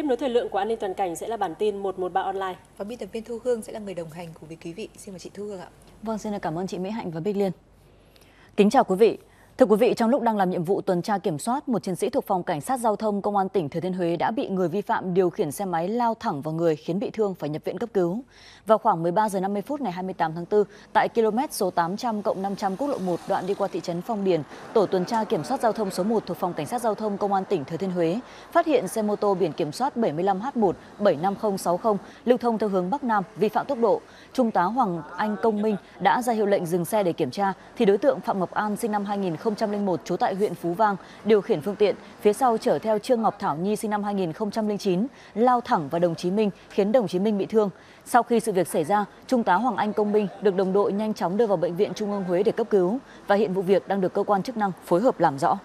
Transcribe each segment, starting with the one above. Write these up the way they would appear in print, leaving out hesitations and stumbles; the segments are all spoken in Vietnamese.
Tiếp nối thời lượng của An ninh toàn cảnh sẽ là bản tin 113 online. Và biên tập viên Thu Hương sẽ là người đồng hành cùng với quý vị. Xin mời chị Thu Hương ạ. Vâng, xin cảm ơn chị Mỹ Hạnh và Bích Liên. Kính chào quý vị. Thưa quý vị, trong lúc đang làm nhiệm vụ tuần tra kiểm soát, một chiến sĩ thuộc phòng cảnh sát giao thông công an tỉnh Thừa Thiên Huế đã bị người vi phạm điều khiển xe máy lao thẳng vào người khiến bị thương phải nhập viện cấp cứu. Vào khoảng 13 giờ 50 phút ngày 28 tháng 4, tại km số 800+500 quốc lộ 1 đoạn đi qua thị trấn Phong Điền, tổ tuần tra kiểm soát giao thông số 1 thuộc phòng cảnh sát giao thông công an tỉnh Thừa Thiên Huế phát hiện xe mô tô biển kiểm soát 75H1-75060 lưu thông theo hướng Bắc Nam vi phạm tốc độ. Trung tá Hoàng Anh Công Minh đã ra hiệu lệnh dừng xe để kiểm tra thì đối tượng Phạm Ngọc An sinh năm 2001 trú tại huyện Phú Vang điều khiển phương tiện, phía sau chở theo Trương Ngọc Thảo Nhi sinh năm 2009 lao thẳng vào đồng chí Minh khiến đồng chí Minh bị thương. Sau khi sự việc xảy ra, Trung tá Hoàng Anh Công Minh được đồng đội nhanh chóng đưa vào bệnh viện Trung ương Huế để cấp cứu và hiện vụ việc đang được cơ quan chức năng phối hợp làm rõ.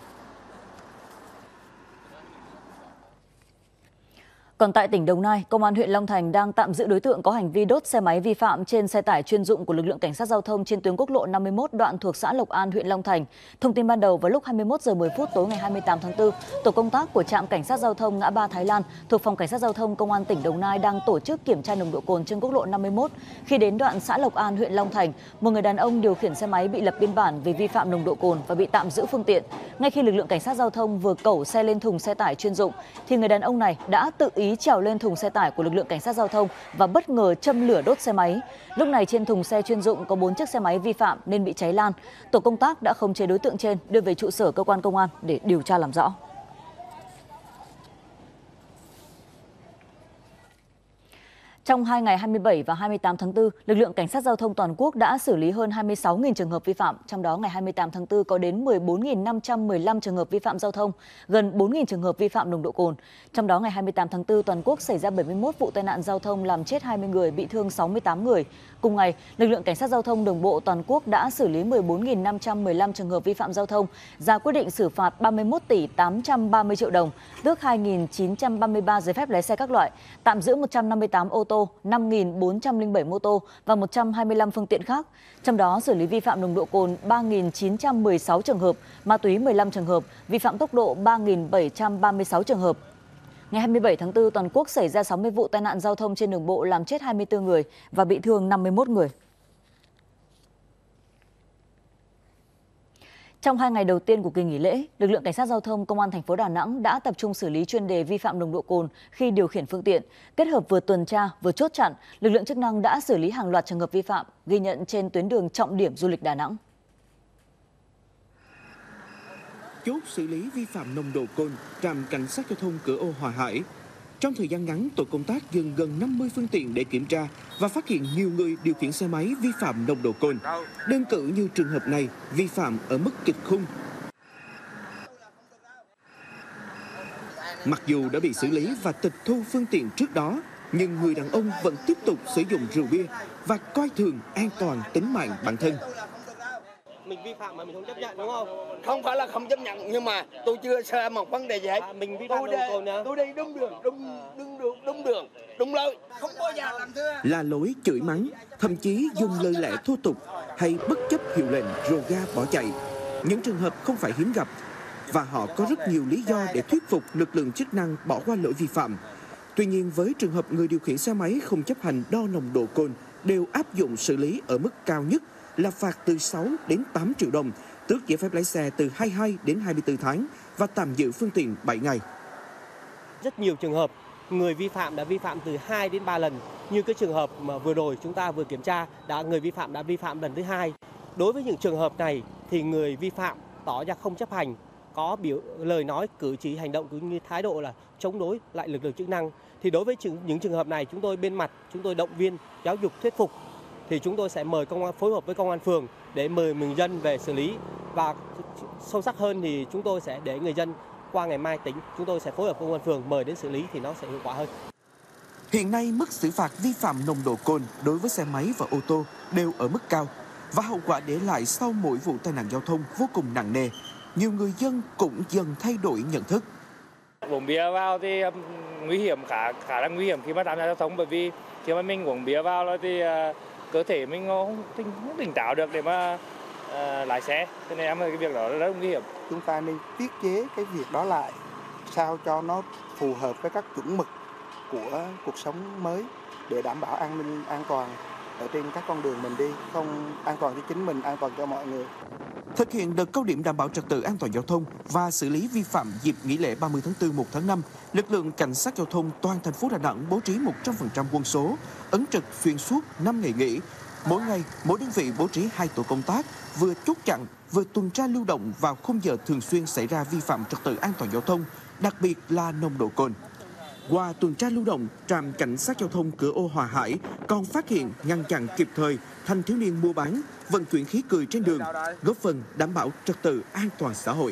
Còn tại tỉnh Đồng Nai, Công an huyện Long Thành đang tạm giữ đối tượng có hành vi đốt xe máy vi phạm trên xe tải chuyên dụng của lực lượng cảnh sát giao thông trên tuyến quốc lộ 51 đoạn thuộc xã Lộc An, huyện Long Thành. Thông tin ban đầu vào lúc 21 giờ 10 phút tối ngày 28 tháng 4, tổ công tác của trạm cảnh sát giao thông ngã ba Thái Lan thuộc phòng cảnh sát giao thông Công an tỉnh Đồng Nai đang tổ chức kiểm tra nồng độ cồn trên quốc lộ 51. Khi đến đoạn xã Lộc An, huyện Long Thành, một người đàn ông điều khiển xe máy bị lập biên bản vì vi phạm nồng độ cồn và bị tạm giữ phương tiện. Ngay khi lực lượng cảnh sát giao thông vừa cẩu xe lên thùng xe tải chuyên dụng, thì người đàn ông này đã tự ý trèo lên thùng xe tải của lực lượng cảnh sát giao thông và bất ngờ châm lửa đốt xe máy. Lúc này trên thùng xe chuyên dụng có 4 chiếc xe máy vi phạm nên bị cháy lan. Tổ công tác đã khống chế đối tượng trên đưa về trụ sở cơ quan công an để điều tra làm rõ. Trong 2 ngày 27 và 28 tháng 4, lực lượng cảnh sát giao thông toàn quốc đã xử lý hơn 26.000 trường hợp vi phạm. Trong đó, ngày 28 tháng 4 có đến 14.515 trường hợp vi phạm giao thông, gần 4.000 trường hợp vi phạm nồng độ cồn. Trong đó, ngày 28 tháng 4, toàn quốc xảy ra 71 vụ tai nạn giao thông làm chết 20 người, bị thương 68 người. Cùng ngày, lực lượng cảnh sát giao thông đường bộ toàn quốc đã xử lý 14.515 trường hợp vi phạm giao thông, ra quyết định xử phạt 31 tỷ 830 triệu đồng, tước 2.933 giấy phép lái xe các loại, tạm giữ 158 ô tô, 5.407 mô tô và 125 phương tiện khác. Trong đó xử lý vi phạm nồng độ cồn 3.916 trường hợp, ma túy 15 trường hợp, vi phạm tốc độ 3.736 trường hợp. Ngày 27 tháng 4, toàn quốc xảy ra 60 vụ tai nạn giao thông trên đường bộ làm chết 24 người và bị thương 51 người. Trong 2 ngày đầu tiên của kỳ nghỉ lễ, lực lượng cảnh sát giao thông Công an thành phố Đà Nẵng đã tập trung xử lý chuyên đề vi phạm nồng độ cồn khi điều khiển phương tiện. Kết hợp vừa tuần tra vừa chốt chặn, lực lượng chức năng đã xử lý hàng loạt trường hợp vi phạm ghi nhận trên tuyến đường trọng điểm du lịch Đà Nẵng. Chốt xử lý vi phạm nồng độ cồn, trạm cảnh sát giao thông cửa ô Hòa Hải. Trong thời gian ngắn, tổ công tác dừng gần 50 phương tiện để kiểm tra và phát hiện nhiều người điều khiển xe máy vi phạm nồng độ cồn. Đơn cử như trường hợp này, vi phạm ở mức kịch khung. Mặc dù đã bị xử lý và tịch thu phương tiện trước đó, nhưng người đàn ông vẫn tiếp tục sử dụng rượu bia và coi thường an toàn tính mạng bản thân. Mình vi phạm mà mình không chấp nhận đúng không? Không phải là không chấp nhận, nhưng mà tôi chưa xem một vấn đề gì hết. Mình vi phạm nồng độ cồn nha. Tôi đi đúng đường, đúng lối, không bao giờ làm thưa. Là lối chửi mắng, thậm chí dùng lời lẽ thô tục hay bất chấp hiệu lệnh rồ ga bỏ chạy. Những trường hợp không phải hiếm gặp và họ có rất nhiều lý do để thuyết phục lực lượng chức năng bỏ qua lỗi vi phạm. Tuy nhiên, với trường hợp người điều khiển xe máy không chấp hành đo nồng độ cồn đều áp dụng xử lý ở mức cao nhất là phạt từ 6 đến 8 triệu đồng, tước giấy phép lái xe từ 22 đến 24 tháng và tạm giữ phương tiện 7 ngày. Rất nhiều trường hợp người vi phạm đã vi phạm từ 2 đến 3 lần. Như cái trường hợp mà vừa rồi chúng ta vừa kiểm tra, người vi phạm đã vi phạm lần thứ 2. Đối với những trường hợp này thì người vi phạm tỏ ra không chấp hành, có lời nói, cử chỉ, hành động cũng như thái độ là chống đối lại lực lượng chức năng. Thì đối với những trường hợp này, chúng tôi bên mặt, chúng tôi động viên, giáo dục, thuyết phục. Thì chúng tôi sẽ mời công an phối hợp với công an phường để mời người dân về xử lý, và sâu sắc hơn thì chúng tôi sẽ để người dân qua ngày mai tính, chúng tôi sẽ phối hợp công an phường mời đến xử lý thì nó sẽ hiệu quả hơn. Hiện nay mức xử phạt vi phạm nồng độ cồn đối với xe máy và ô tô đều ở mức cao và hậu quả để lại sau mỗi vụ tai nạn giao thông vô cùng nặng nề. Nhiều người dân cũng dần thay đổi nhận thức. Uống bia vào thì nguy hiểm, khá là nguy hiểm khi mà tham gia giao thông, bởi vì khi mà mình uống bia vào rồi thì cơ thể mình không tỉnh táo được để mà lái xe, cho nên em cái việc đó rất nguy hiểm. Chúng ta nên tiết chế cái việc đó lại sao cho nó phù hợp với các chuẩn mực của cuộc sống mới để đảm bảo an ninh an toàn ở trên các con đường mình đi, không an toàn cho chính mình, an toàn cho mọi người. Thực hiện đợt cao điểm đảm bảo trật tự an toàn giao thông và xử lý vi phạm dịp nghỉ lễ 30 tháng 4, 1 tháng 5, lực lượng cảnh sát giao thông toàn thành phố Đà Nẵng bố trí 100% quân số, ứng trực xuyên suốt 5 ngày nghỉ. Mỗi ngày, mỗi đơn vị bố trí 2 tổ công tác, vừa chốt chặn, vừa tuần tra lưu động vào khung giờ thường xuyên xảy ra vi phạm trật tự an toàn giao thông, đặc biệt là nồng độ cồn. Qua tuần tra lưu động, trạm cảnh sát giao thông cửa ô Hòa Hải còn phát hiện, ngăn chặn kịp thời thanh thiếu niên mua bán, vận chuyển khí cười trên đường, góp phần đảm bảo trật tự an toàn xã hội.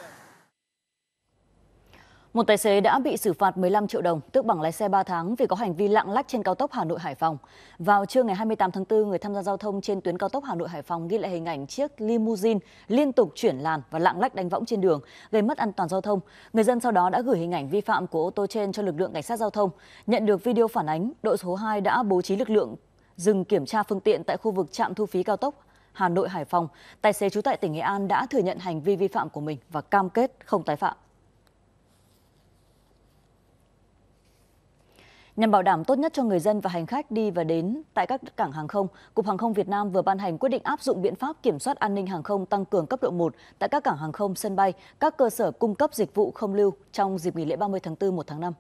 Một tài xế đã bị xử phạt 15 triệu đồng, tước bằng lái xe 3 tháng vì có hành vi lạng lách trên cao tốc Hà Nội - Hải Phòng. Vào trưa ngày 28 tháng 4, người tham gia giao thông trên tuyến cao tốc Hà Nội - Hải Phòng ghi lại hình ảnh chiếc limousine liên tục chuyển làn và lạng lách đánh võng trên đường, gây mất an toàn giao thông. Người dân sau đó đã gửi hình ảnh vi phạm của ô tô trên cho lực lượng cảnh sát giao thông. Nhận được video phản ánh, đội số 2 đã bố trí lực lượng dừng kiểm tra phương tiện tại khu vực trạm thu phí cao tốc Hà Nội - Hải Phòng. Tài xế trú tại tỉnh Nghệ An đã thừa nhận hành vi vi phạm của mình và cam kết không tái phạm. Nhằm bảo đảm tốt nhất cho người dân và hành khách đi và đến tại các cảng hàng không, Cục Hàng không Việt Nam vừa ban hành quyết định áp dụng biện pháp kiểm soát an ninh hàng không tăng cường cấp độ 1 tại các cảng hàng không, sân bay, các cơ sở cung cấp dịch vụ không lưu trong dịp nghỉ lễ 30 tháng 4, 1 tháng 5.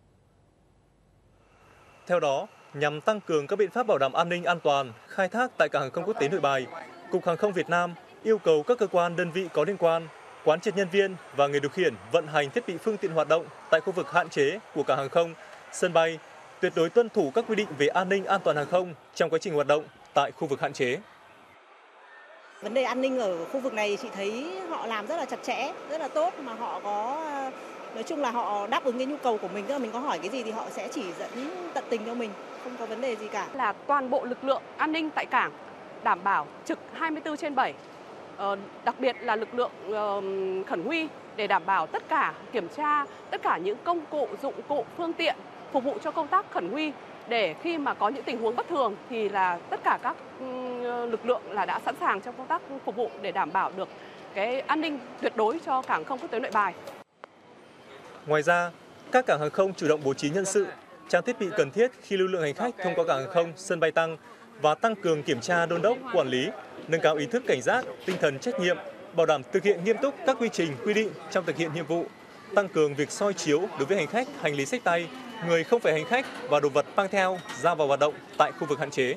Theo đó, nhằm tăng cường các biện pháp bảo đảm an ninh an toàn, khai thác tại cảng hàng không quốc tế Nội Bài, Cục Hàng không Việt Nam yêu cầu các cơ quan đơn vị có liên quan quán triệt nhân viên và người điều khiển vận hành thiết bị phương tiện hoạt động tại khu vực hạn chế của cảng hàng không, sân bay, tuyệt đối tuân thủ các quy định về an ninh an toàn hàng không trong quá trình hoạt động tại khu vực hạn chế. Vấn đề an ninh ở khu vực này chị thấy họ làm rất là chặt chẽ, rất là tốt, mà họ có, nói chung là họ đáp ứng cái nhu cầu của mình, tức là mình có hỏi cái gì thì họ sẽ chỉ dẫn tận tình cho mình, không có vấn đề gì cả. Là toàn bộ lực lượng an ninh tại cảng đảm bảo trực 24/7, đặc biệt là lực lượng khẩn nguy để đảm bảo tất cả kiểm tra tất cả những công cụ, dụng cụ, phương tiện phục vụ cho công tác khẩn nguy, để khi mà có những tình huống bất thường thì là tất cả các lực lượng là đã sẵn sàng trong công tác phục vụ để đảm bảo được cái an ninh tuyệt đối cho cảng không quốc tế Nội Bài. Ngoài ra, các cảng hàng không chủ động bố trí nhân sự, trang thiết bị cần thiết khi lưu lượng hành khách thông qua cảng hàng không, sân bay tăng và tăng cường kiểm tra đôn đốc, quản lý, nâng cao ý thức cảnh giác, tinh thần trách nhiệm, bảo đảm thực hiện nghiêm túc các quy trình, quy định trong thực hiện nhiệm vụ, tăng cường việc soi chiếu đối với hành khách, hành lý xách tay, người không phải hành khách và đồ vật mang theo ra vào hoạt động tại khu vực hạn chế.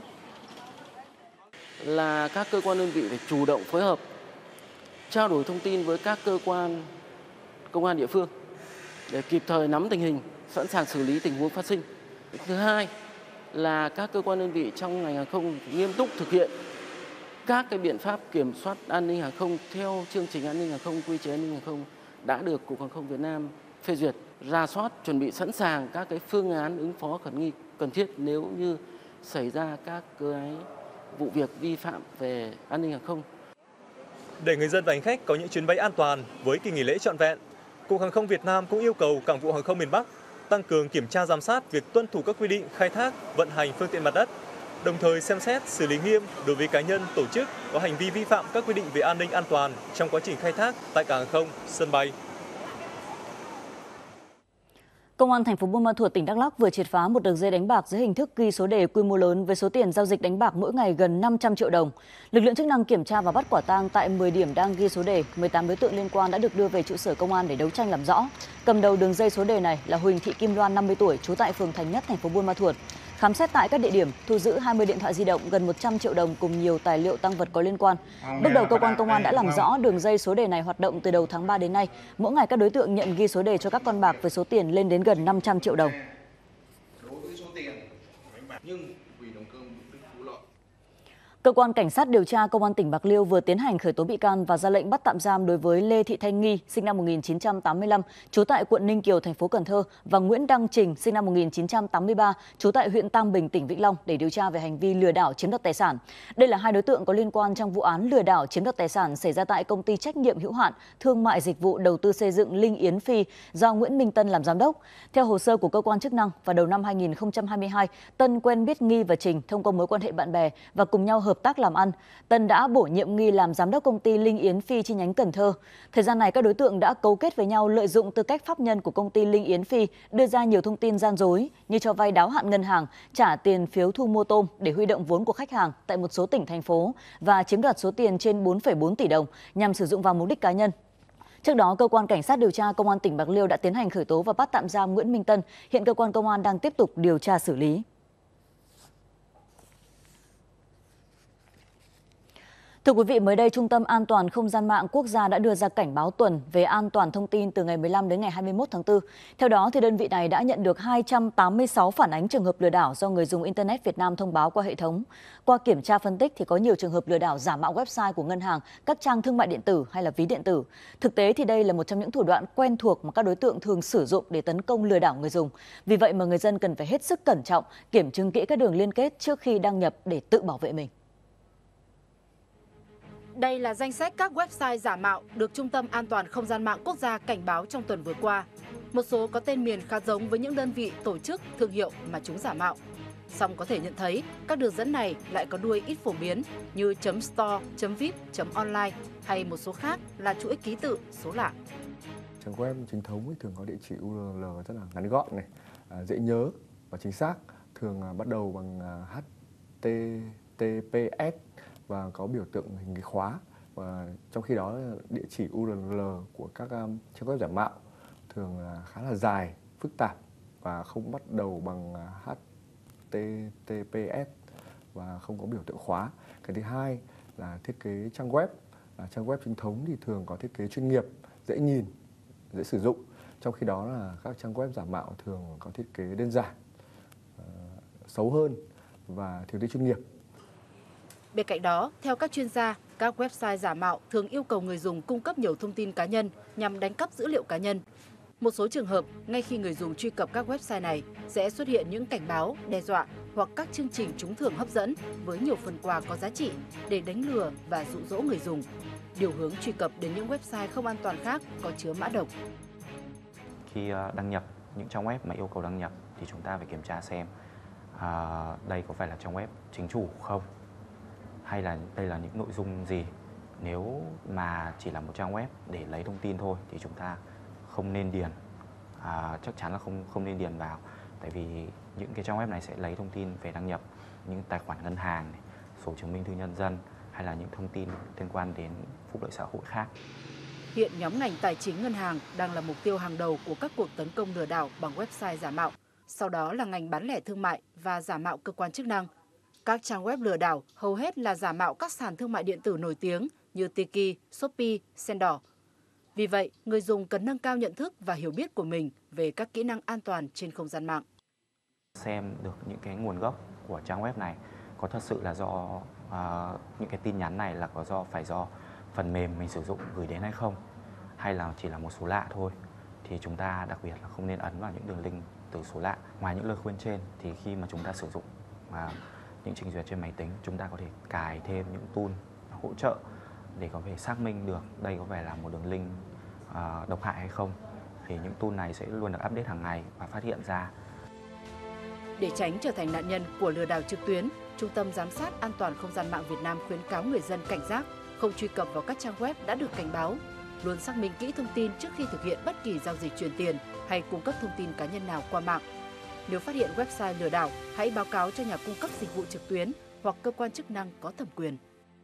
Là các cơ quan đơn vị phải chủ động phối hợp, trao đổi thông tin với các cơ quan công an địa phương để kịp thời nắm tình hình, sẵn sàng xử lý tình huống phát sinh. Thứ hai là các cơ quan đơn vị trong ngành hàng không nghiêm túc thực hiện các cái biện pháp kiểm soát an ninh hàng không theo chương trình an ninh hàng không, quy chế an ninh hàng không đã được Cục Hàng không Việt Nam phê duyệt, rà soát, chuẩn bị sẵn sàng các cái phương án ứng phó khẩn nghi cần thiết nếu như xảy ra các cái vụ việc vi phạm về an ninh hàng không. Để người dân và hành khách có những chuyến bay an toàn với kỳ nghỉ lễ trọn vẹn, Cục Hàng không Việt Nam cũng yêu cầu Cảng vụ Hàng không miền Bắc tăng cường kiểm tra giám sát việc tuân thủ các quy định khai thác, vận hành phương tiện mặt đất, đồng thời xem xét xử lý nghiêm đối với cá nhân, tổ chức có hành vi vi phạm các quy định về an ninh an toàn trong quá trình khai thác tại cảng hàng không, sân bay. Công an thành phố Buôn Ma Thuột, tỉnh Đắk Lắk vừa triệt phá một đường dây đánh bạc dưới hình thức ghi số đề quy mô lớn với số tiền giao dịch đánh bạc mỗi ngày gần 500 triệu đồng. Lực lượng chức năng kiểm tra và bắt quả tang tại 10 điểm đang ghi số đề, 18 đối tượng liên quan đã được đưa về trụ sở công an để đấu tranh làm rõ. Cầm đầu đường dây số đề này là Huỳnh Thị Kim Loan, 50 tuổi, trú tại phường Thành Nhất, thành phố Buôn Ma Thuột. Khám xét tại các địa điểm, thu giữ 20 điện thoại di động, gần 100 triệu đồng cùng nhiều tài liệu tang vật có liên quan. Bước đầu cơ quan công an đã làm rõ đường dây số đề này hoạt động từ đầu tháng 3 đến nay. Mỗi ngày các đối tượng nhận ghi số đề cho các con bạc với số tiền lên đến gần 500 triệu đồng. Cơ quan Cảnh sát điều tra Công an tỉnh Bạc Liêu vừa tiến hành khởi tố bị can và ra lệnh bắt tạm giam đối với Lê Thị Thanh Nghi, sinh năm 1985, trú tại quận Ninh Kiều, thành phố Cần Thơ, và Nguyễn Đăng Trình, sinh năm 1983, trú tại huyện Tam Bình, tỉnh Vĩnh Long, để điều tra về hành vi lừa đảo chiếm đoạt tài sản. Đây là hai đối tượng có liên quan trong vụ án lừa đảo chiếm đoạt tài sản xảy ra tại Công ty trách nhiệm hữu hạn Thương mại Dịch vụ Đầu tư Xây dựng Linh Yến Phi do Nguyễn Minh Tân làm giám đốc. Theo hồ sơ của cơ quan chức năng, vào đầu năm 2022, Tân quen biết Nghi và Trình thông qua mối quan hệ bạn bè và cùng nhau hợp hợp tác làm ăn, Tân đã bổ nhiệm nghi làm giám đốc công ty Linh Yến Phi chi nhánh Cần Thơ. Thời gian này, các đối tượng đã cấu kết với nhau lợi dụng tư cách pháp nhân của công ty Linh Yến Phi, đưa ra nhiều thông tin gian dối như cho vay đáo hạn ngân hàng, trả tiền phiếu thu mua tôm để huy động vốn của khách hàng tại một số tỉnh, thành phố và chiếm đoạt số tiền trên 4,4 tỷ đồng nhằm sử dụng vào mục đích cá nhân. Trước đó, Cơ quan Cảnh sát điều tra Công an tỉnh Bạc Liêu đã tiến hành khởi tố và bắt tạm giam Nguyễn Minh Tân. Hiện cơ quan công an đang tiếp tục điều tra xử lý. Thưa quý vị, mới đây Trung tâm An toàn Không gian mạng Quốc gia đã đưa ra cảnh báo tuần về an toàn thông tin từ ngày 15 đến ngày 21 tháng 4. Theo đó, đơn vị này đã nhận được 286 phản ánh trường hợp lừa đảo do người dùng Internet Việt Nam thông báo qua hệ thống. Qua kiểm tra phân tích thì có nhiều trường hợp lừa đảo giả mạo website của ngân hàng, các trang thương mại điện tử hay là ví điện tử. Thực tế thì đây là một trong những thủ đoạn quen thuộc mà các đối tượng thường sử dụng để tấn công lừa đảo người dùng. Vì vậy mà người dân cần phải hết sức cẩn trọng, kiểm chứng kỹ các đường liên kết trước khi đăng nhập để tự bảo vệ mình. Đây là danh sách các website giả mạo được Trung tâm An toàn Không gian mạng Quốc gia cảnh báo trong tuần vừa qua. Một số có tên miền khá giống với những đơn vị, tổ chức, thương hiệu mà chúng giả mạo. Song có thể nhận thấy các đường dẫn này lại có đuôi ít phổ biến như .store, .vip, .online hay một số khác là chuỗi ký tự, số lạ. Trang web chính thống thường có địa chỉ URL rất là ngắn gọn này, dễ nhớ và chính xác, thường bắt đầu bằng HTTPS và có biểu tượng hình cái khóa. Và trong khi đó địa chỉ URL của các trang web giả mạo thường khá là dài, phức tạp và không bắt đầu bằng HTTPS và không có biểu tượng khóa. Cái thứ hai là thiết kế trang web. Trang web chính thống thì thường có thiết kế chuyên nghiệp, dễ nhìn, dễ sử dụng. Trong khi đó là các trang web giả mạo thường có thiết kế đơn giản, xấu hơn và thiếu tính chuyên nghiệp. Bên cạnh đó, theo các chuyên gia, các website giả mạo thường yêu cầu người dùng cung cấp nhiều thông tin cá nhân nhằm đánh cắp dữ liệu cá nhân. Một số trường hợp, ngay khi người dùng truy cập các website này sẽ xuất hiện những cảnh báo, đe dọa hoặc các chương trình trúng thưởng hấp dẫn với nhiều phần quà có giá trị để đánh lừa và dụ dỗ người dùng, điều hướng truy cập đến những website không an toàn khác có chứa mã độc. Khi đăng nhập những trang web mà yêu cầu đăng nhập thì chúng ta phải kiểm tra xem đây có phải là trang web chính chủ không, hay là đây là những nội dung gì. Nếu mà chỉ là một trang web để lấy thông tin thôi thì chúng ta không nên điền, chắc chắn là không nên điền vào, tại vì những cái trang web này sẽ lấy thông tin về đăng nhập, những tài khoản ngân hàng, sổ chứng minh thư nhân dân hay là những thông tin liên quan đến phúc lợi xã hội khác. Hiện nhóm ngành tài chính ngân hàng đang là mục tiêu hàng đầu của các cuộc tấn công lừa đảo bằng website giả mạo. Sau đó là ngành bán lẻ thương mại và giả mạo cơ quan chức năng. Các trang web lừa đảo hầu hết là giả mạo các sàn thương mại điện tử nổi tiếng như Tiki, Shopee, Sendor. Vì vậy, người dùng cần nâng cao nhận thức và hiểu biết của mình về các kỹ năng an toàn trên không gian mạng. Xem được những cái nguồn gốc của trang web này có thật sự là do những cái tin nhắn này là phải do phần mềm mình sử dụng gửi đến hay không, hay là chỉ là một số lạ thôi, thì chúng ta đặc biệt là không nên ấn vào những đường link từ số lạ. Ngoài những lời khuyên trên thì khi mà chúng ta sử dụng những trình duyệt trên máy tính, chúng ta có thể cài thêm những tool hỗ trợ để có thể xác minh được đây có phải là một đường link độc hại hay không. Thì những tool này sẽ luôn được update hàng ngày và phát hiện ra. Để tránh trở thành nạn nhân của lừa đảo trực tuyến, Trung tâm Giám sát An toàn Không gian mạng Việt Nam khuyến cáo người dân cảnh giác, không truy cập vào các trang web đã được cảnh báo, luôn xác minh kỹ thông tin trước khi thực hiện bất kỳ giao dịch chuyển tiền hay cung cấp thông tin cá nhân nào qua mạng. Nếu phát hiện website lừa đảo, hãy báo cáo cho nhà cung cấp dịch vụ trực tuyến hoặc cơ quan chức năng có thẩm quyền.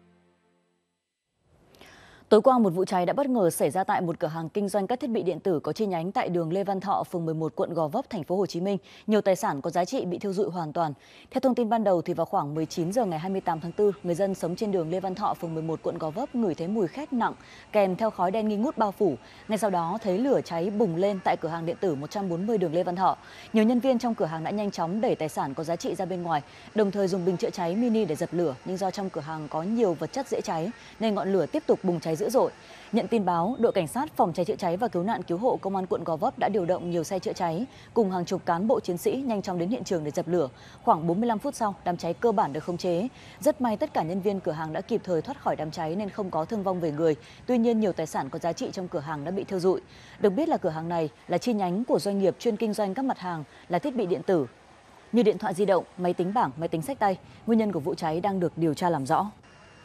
Tối qua, một vụ cháy đã bất ngờ xảy ra tại một cửa hàng kinh doanh các thiết bị điện tử có chi nhánh tại đường Lê Văn Thọ, phường 11, quận Gò Vấp, thành phố Hồ Chí Minh. Nhiều tài sản có giá trị bị thiêu rụi hoàn toàn. Theo thông tin ban đầu thì vào khoảng 19 giờ ngày 28 tháng 4, người dân sống trên đường Lê Văn Thọ, phường 11, quận Gò Vấp ngửi thấy mùi khét nặng kèm theo khói đen nghi ngút bao phủ. Ngay sau đó thấy lửa cháy bùng lên tại cửa hàng điện tử 140 đường Lê Văn Thọ. Nhiều nhân viên trong cửa hàng đã nhanh chóng đẩy tài sản có giá trị ra bên ngoài, đồng thời dùng bình chữa cháy mini để dập lửa, nhưng do trong cửa hàng có nhiều vật chất dễ cháy nên ngọn lửa tiếp tục bùng cháy dữ dội. Nhận tin báo, đội cảnh sát phòng cháy chữa cháy và cứu nạn cứu hộ công an quận Gò Vấp đã điều động nhiều xe chữa cháy cùng hàng chục cán bộ chiến sĩ nhanh chóng đến hiện trường để dập lửa. Khoảng 45 phút sau, đám cháy cơ bản được khống chế. Rất may tất cả nhân viên cửa hàng đã kịp thời thoát khỏi đám cháy nên không có thương vong về người. Tuy nhiên, nhiều tài sản có giá trị trong cửa hàng đã bị thiêu rụi. Được biết là cửa hàng này là chi nhánh của doanh nghiệp chuyên kinh doanh các mặt hàng là thiết bị điện tử. như điện thoại di động, máy tính bảng, máy tính xách tay. Nguyên nhân của vụ cháy đang được điều tra làm rõ.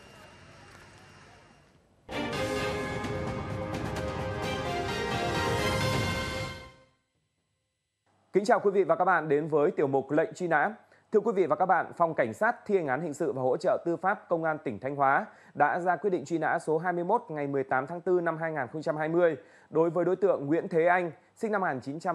Kính chào quý vị và các bạn đến với tiểu mục Lệnh truy nã. Thưa quý vị và các bạn, Phòng Cảnh sát thi hành án hình sự và hỗ trợ tư pháp Công an tỉnh Thanh Hóa đã ra quyết định truy nã số 21 ngày 18 tháng 4 năm 2020 đối với đối tượng Nguyễn Thế Anh, sinh năm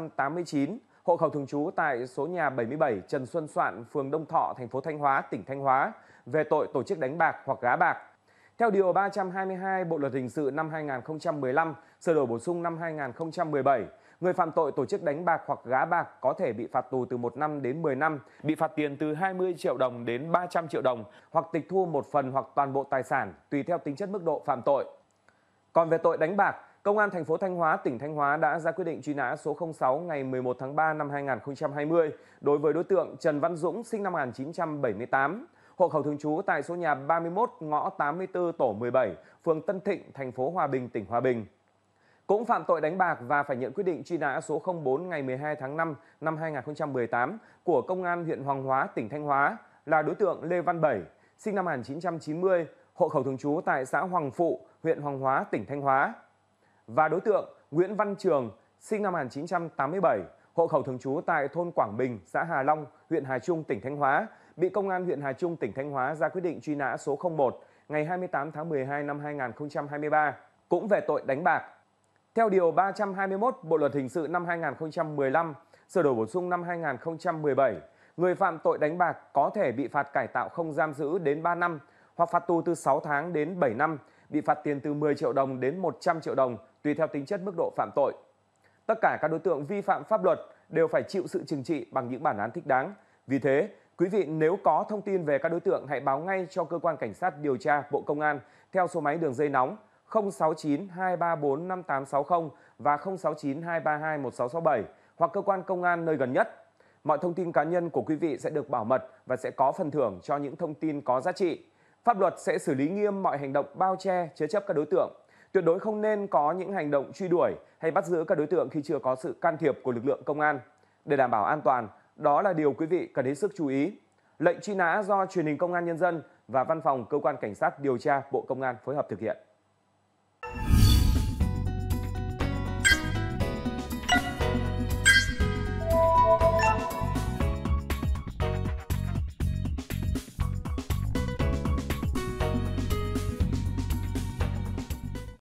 1989, hộ khẩu thường trú tại số nhà 77 Trần Xuân Soạn, phường Đông Thọ, thành phố Thanh Hóa, tỉnh Thanh Hóa, về tội tổ chức đánh bạc hoặc gá bạc. Theo Điều 322 Bộ Luật Hình sự năm 2015, sửa đổi bổ sung năm 2017, người phạm tội tổ chức đánh bạc hoặc gá bạc có thể bị phạt tù từ 1 năm đến 10 năm, bị phạt tiền từ 20 triệu đồng đến 300 triệu đồng hoặc tịch thu một phần hoặc toàn bộ tài sản tùy theo tính chất mức độ phạm tội. Còn về tội đánh bạc, Công an thành phố Thanh Hóa, tỉnh Thanh Hóa đã ra quyết định truy nã số 06 ngày 11 tháng 3 năm 2020 đối với đối tượng Trần Văn Dũng, sinh năm 1978, hộ khẩu thường trú tại số nhà 31 ngõ 84 tổ 17, phường Tân Thịnh, thành phố Hòa Bình, tỉnh Hòa Bình. Cũng phạm tội đánh bạc và phải nhận quyết định truy nã số 04 ngày 12 tháng 5 năm 2018 của Công an huyện Hoàng Hóa, tỉnh Thanh Hóa là đối tượng Lê Văn Bảy, sinh năm 1990, hộ khẩu thường trú tại xã Hoàng Phụ, huyện Hoàng Hóa, tỉnh Thanh Hóa. Và đối tượng Nguyễn Văn Trường, sinh năm 1987, hộ khẩu thường trú tại thôn Quảng Bình, xã Hà Long, huyện Hà Trung, tỉnh Thanh Hóa, bị Công an huyện Hà Trung, tỉnh Thanh Hóa ra quyết định truy nã số 01 ngày 28 tháng 12 năm 2023, cũng về tội đánh bạc. Theo Điều 321 Bộ Luật Hình sự năm 2015, sửa đổi bổ sung năm 2017, người phạm tội đánh bạc có thể bị phạt cải tạo không giam giữ đến 3 năm hoặc phạt tù từ 6 tháng đến 7 năm, bị phạt tiền từ 10 triệu đồng đến 100 triệu đồng tùy theo tính chất mức độ phạm tội. Tất cả các đối tượng vi phạm pháp luật đều phải chịu sự trừng trị bằng những bản án thích đáng. Vì thế, quý vị nếu có thông tin về các đối tượng hãy báo ngay cho Cơ quan Cảnh sát điều tra Bộ Công an theo số máy đường dây nóng 069 234 5860 và 069 232 1667 hoặc cơ quan công an nơi gần nhất. Mọi thông tin cá nhân của quý vị sẽ được bảo mật và sẽ có phần thưởng cho những thông tin có giá trị. Pháp luật sẽ xử lý nghiêm mọi hành động bao che, chứa chấp các đối tượng. Tuyệt đối không nên có những hành động truy đuổi hay bắt giữ các đối tượng khi chưa có sự can thiệp của lực lượng công an. Để đảm bảo an toàn, đó là điều quý vị cần hết sức chú ý. Lệnh truy nã do Truyền hình Công an Nhân dân và Văn phòng Cơ quan Cảnh sát điều tra Bộ Công an phối hợp thực hiện.